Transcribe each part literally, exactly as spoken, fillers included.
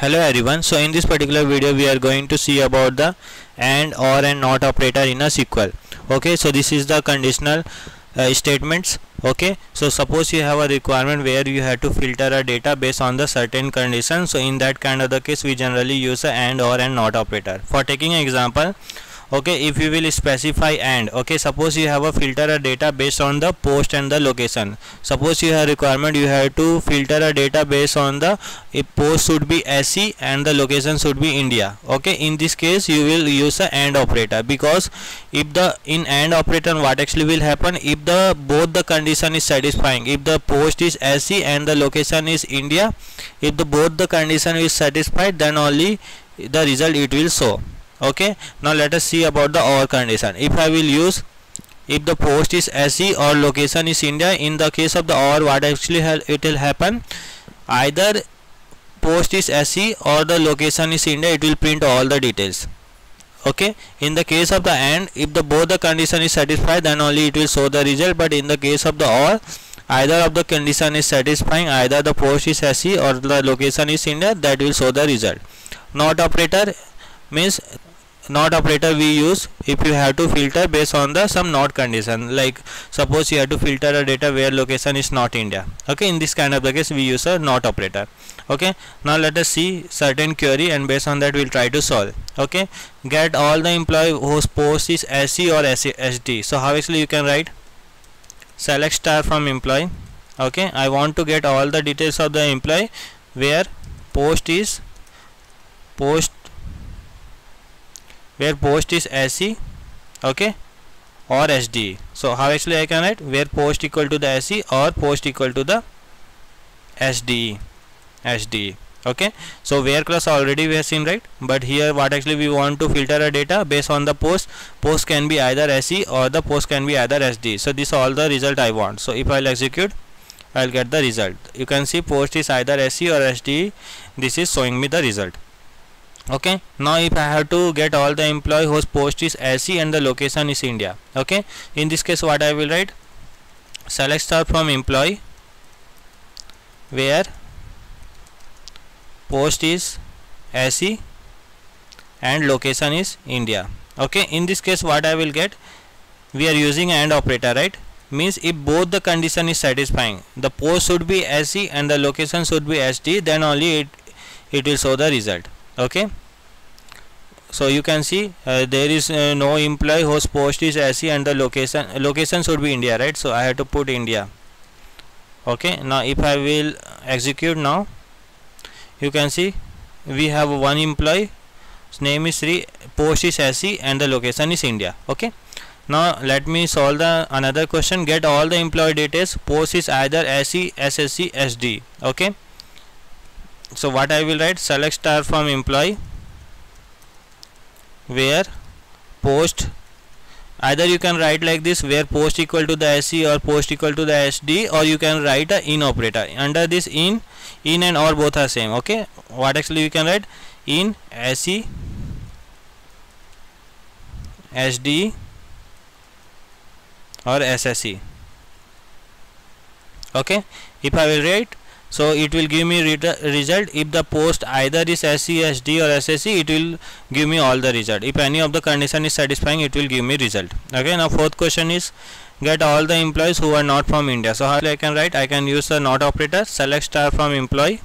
Hello everyone. So in this particular video we are going to see about the and, or and not operator in a S Q L. Okay, so this is the conditional uh, statements. Okay, so suppose you have a requirement where you have to filter a data based on the certain condition. So in that kind of the case we generally use a and, or and not operator. For taking an example, okay, if you will specify and, okay, suppose you have a filter a data based on the post and the location. Suppose you have requirement you have to filter a data based on the if post should be S C and the location should be India. Okay, in this case you will use a and operator, because if the in and operator what actually will happen, if the both the condition is satisfying, if the post is S C and the location is India, if the both the condition is satisfied, then only the result it will show. Okay, now let us see about the or condition. If I will use if the post is S C or location is India, in the case of the or what actually it will happen, either post is S C or the location is India, it will print all the details. Okay, in the case of the and, if the both the condition is satisfied, then only it will show the result. But in the case of the or, either of the condition is satisfying, either the post is S C or the location is India, that will show the result. Not operator means not operator we use if you have to filter based on the some not condition, like suppose you have to filter a data where location is not India. Okay, in this kind of the case we use a not operator. Okay, now let us see certain query and based on that we'll try to solve. Okay, get all the employee whose post is S C or S D. So how actually you can write select star from employee. Okay, I want to get all the details of the employee where post is post where post is S C, okay, or S D. So how actually I can write where post equal to the S C or post equal to the S D, S D. Okay, so where clause already we have seen, right? But here what actually we want to filter a data based on the post. Post can be either S C or the post can be either S D. So this all the result I want. So if I'll execute, I'll get the result. You can see post is either S C or S D. This is showing me the result. Okay, now if I have to get all the employee whose post is S C and the location is India. Okay, in this case what I will write, select star from employee where post is S C and location is India. Okay, in this case what I will get, we are using and operator, right? Means if both the condition is satisfying, the post should be S C and the location should be S D, then only it it will show the result. Okay, so you can see uh, there is uh, no employee whose post is S C and the location location should be India, right? So I have to put India. Okay, now if I will execute now, you can see we have one employee, his name is Sri, post is S C and the location is India. Okay, now let me solve the another question. Get all the employee details, post is either S C, S S C, S D. Okay, so what I will write, select star from employee where post, either you can write like this where post equal to the S C or post equal to the S D, or you can write a in operator. Under this in, in and or both are same. Okay, what actually you can write, in S C, S D or S S C. Okay, if I will write, so it will give me result. If the post either is S C, S D or S S C, it will give me all the result. If any of the condition is satisfying, it will give me result. Okay, now fourth question is get all the employees who are not from India. So how I can write, I can use the not operator, select star from employee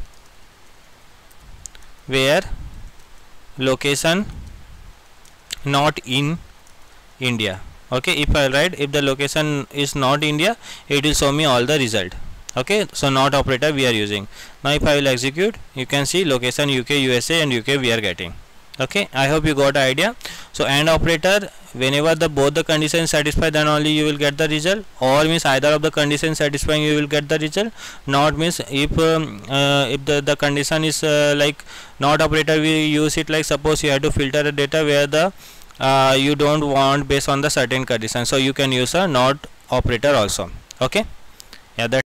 where location not in India. Okay, if I write if the location is not India, it will show me all the result. Okay, so not operator we are using. Now if I will execute, you can see location U K, U S A and U K we are getting. Okay, I hope you got the idea. So and operator, whenever the both the conditions satisfy, then only you will get the result. Or means either of the conditions satisfying, you will get the result. Not means if um, uh, if the, the condition is uh, like not operator, we use it like suppose you have to filter a data where the uh, you don't want based on the certain condition, so you can use a not operator also. Okay, yeah, that